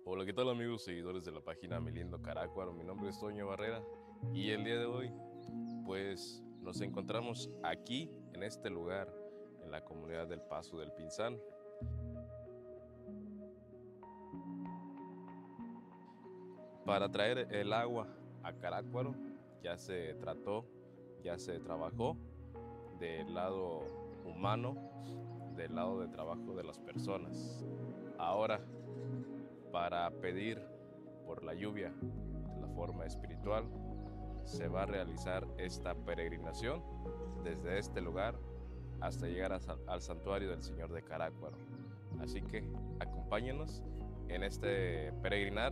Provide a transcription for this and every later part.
Hola, ¿qué tal amigos seguidores de la página Mi Lindo Carácuaro? Mi nombre es Toño Barrera y el día de hoy pues nos encontramos aquí en este lugar en la comunidad del Paso del Pinzán para traer el agua a Carácuaro. Ya se trató, ya se trabajó del lado humano, del lado de trabajo de las personas. Ahora, para pedir por la lluvia de la forma espiritual, se va a realizar esta peregrinación desde este lugar hasta llegar al santuario del Señor de Carácuaro. Así que acompáñenos en este peregrinar.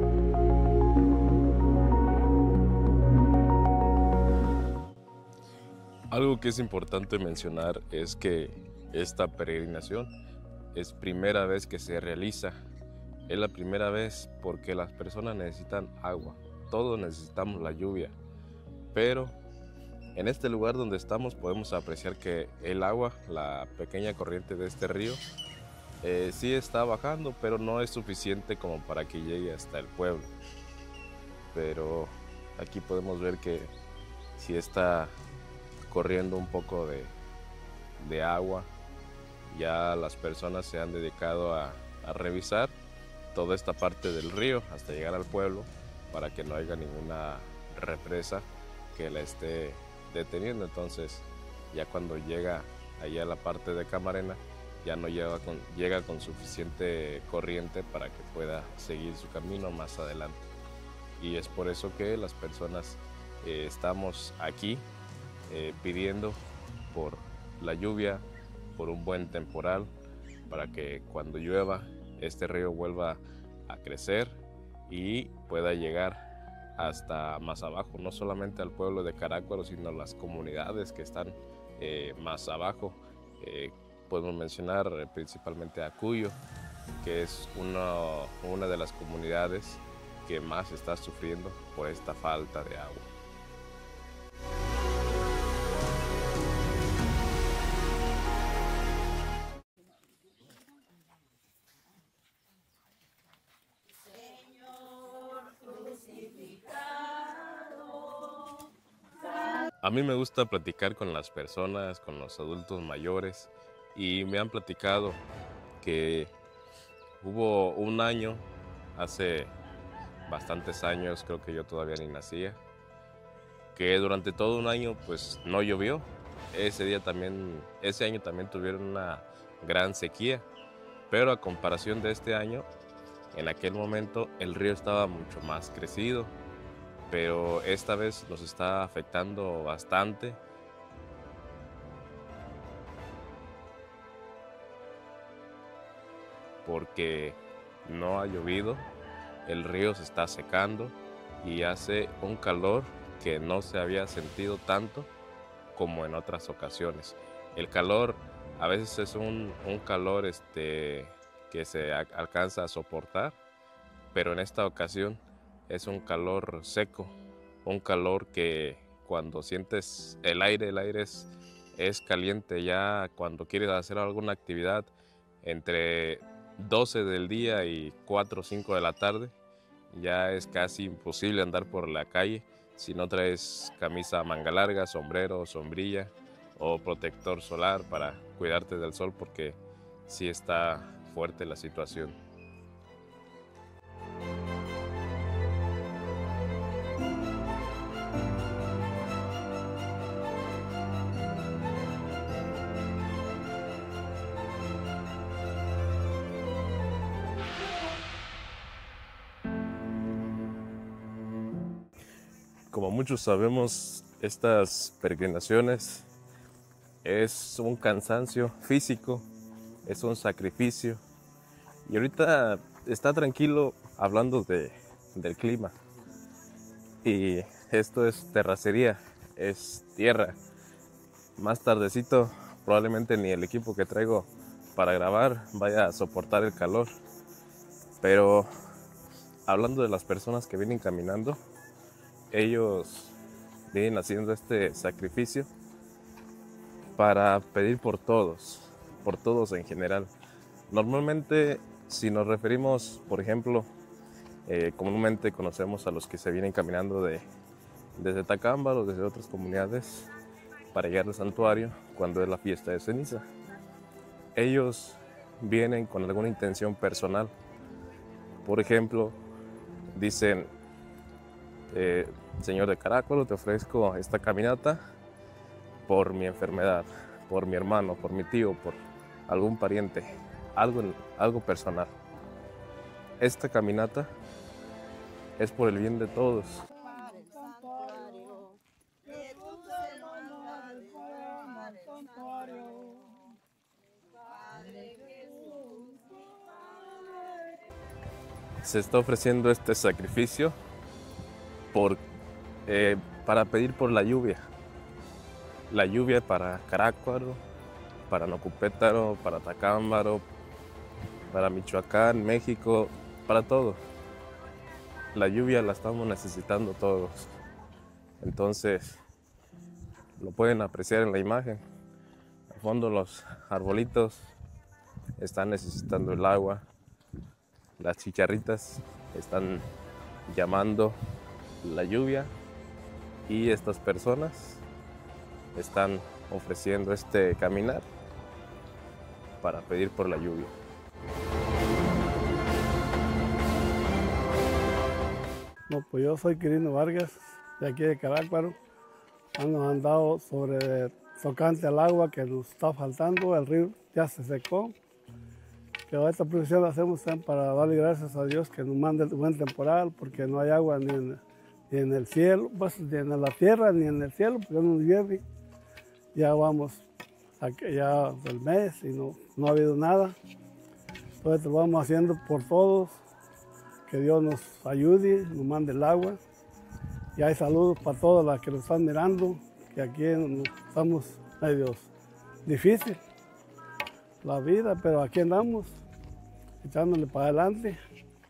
Algo que es importante mencionar es que esta peregrinación es primera vez que se realiza. Es la primera vez porque las personas necesitan agua. Todos necesitamos la lluvia. Pero en este lugar donde estamos podemos apreciar que el agua, la pequeña corriente de este río, sí está bajando, pero no es suficiente como para que llegue hasta el pueblo. Pero aquí podemos ver que sí está corriendo un poco de agua. Ya las personas se han dedicado a revisar toda esta parte del río hasta llegar al pueblo para que no haya ninguna represa que la esté deteniendo. Entonces ya cuando llega allá a la parte de Camarena ya no llega con suficiente corriente para que pueda seguir su camino más adelante. Y es por eso que las personas estamos aquí pidiendo por la lluvia, por un buen temporal, para que cuando llueva este río vuelva a crecer y pueda llegar hasta más abajo, no solamente al pueblo de Carácuaro, sino a las comunidades que están más abajo. Podemos mencionar principalmente a Cuyo, que es una de las comunidades que más está sufriendo por esta falta de agua. A mí me gusta platicar con las personas, con los adultos mayores, y me han platicado que hubo un año, hace bastantes años, creo que yo todavía ni nacía, que durante todo un año pues no llovió. Ese año también tuvieron una gran sequía, pero a comparación de este año, en aquel momento el río estaba mucho más crecido, pero esta vez nos está afectando bastante porque no ha llovido, el río se está secando y hace un calor que no se había sentido tanto como en otras ocasiones. El calor a veces es un calor que se alcanza a soportar, pero en esta ocasión es un calor seco, un calor que cuando sientes el aire es caliente. Ya cuando quieres hacer alguna actividad entre 12 del día y 4 o 5 de la tarde, ya es casi imposible andar por la calle si no traes camisa manga larga, sombrero, sombrilla o protector solar para cuidarte del sol, porque sí está fuerte la situación. Como muchos sabemos, estas peregrinaciones es un cansancio físico, es un sacrificio. Y ahorita está tranquilo hablando del clima. Y esto es terracería, es tierra. Más tardecito probablemente ni el equipo que traigo para grabar vaya a soportar el calor. Pero hablando de las personas que vienen caminando, ellos vienen haciendo este sacrificio para pedir por todos en general. Normalmente, si nos referimos, por ejemplo, Comúnmente conocemos a los que se vienen caminando desde Tacámbaro o desde otras comunidades para llegar al santuario cuando es la fiesta de ceniza. Ellos vienen con alguna intención personal. Por ejemplo, dicen, Señor de Carácuaro, te ofrezco esta caminata por mi enfermedad, por mi hermano, por mi tío, por algún pariente, algo personal. Esta caminata es por el bien de todos. Se está ofreciendo este sacrificio para pedir por la lluvia para Carácuaro, para Nocupétaro, para Tacámbaro, para Michoacán, México, para todo. La lluvia la estamos necesitando todos. Entonces, lo pueden apreciar en la imagen. Al fondo los arbolitos están necesitando el agua. Las chicharritas están llamando la lluvia y estas personas están ofreciendo este caminar para pedir por la lluvia. No, pues yo soy Quirino Vargas, de aquí de Carácuaro. Hemos andado sobre tocante al agua que nos está faltando, el río ya se secó. Pero esta procesión la hacemos para darle gracias a Dios que nos mande el buen temporal, porque no hay agua ni en el cielo, pues, ni en la tierra ni en el cielo, porque no llueve. Ya vamos ya del mes y no ha habido nada. Entonces lo vamos haciendo por todos, que Dios nos ayude, nos mande el agua. Y hay saludos para todas las que nos están mirando, que aquí estamos medios difícil la vida, pero aquí andamos, echándole para adelante.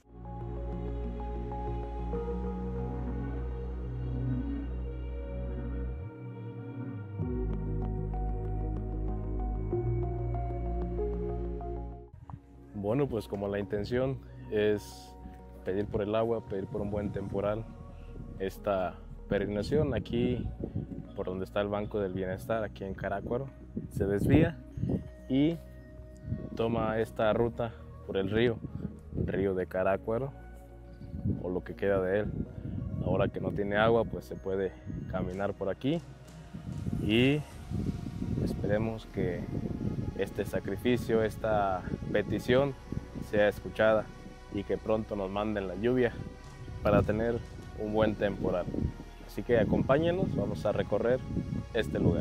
Bueno, pues como la intención es pedir por el agua, pedir por un buen temporal, esta peregrinación aquí por donde está el Banco del Bienestar, aquí en Carácuaro, se desvía y toma esta ruta por el río de Carácuaro, o lo que queda de él. Ahora que no tiene agua, pues se puede caminar por aquí y esperemos que este sacrificio, esta petición sea escuchada y que pronto nos manden la lluvia para tener un buen temporal. Así que acompáñenos, vamos a recorrer este lugar.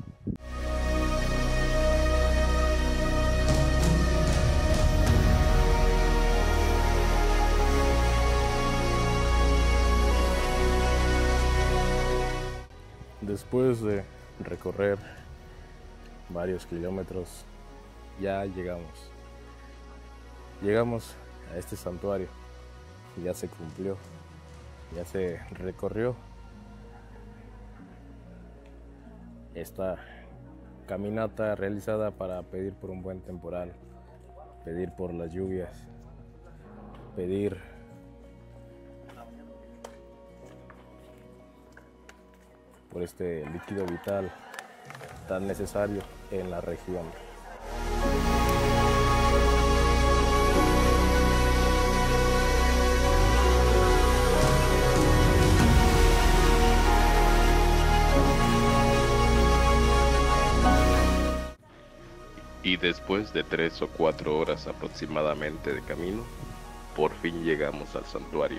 Después de recorrer varios kilómetros, ya llegamos a este santuario. Ya se cumplió, ya se recorrió esta caminata realizada para pedir por un buen temporal, pedir por las lluvias, pedir por este líquido vital tan necesario en la región. Y después de 3 o 4 horas aproximadamente de camino, por fin llegamos al santuario.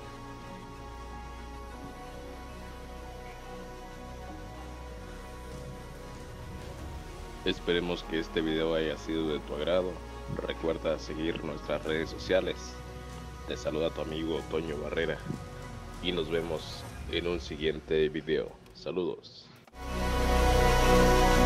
Esperemos que este video haya sido de tu agrado. Recuerda seguir nuestras redes sociales. Te saluda tu amigo Toño Barrera y nos vemos en un siguiente video. Saludos.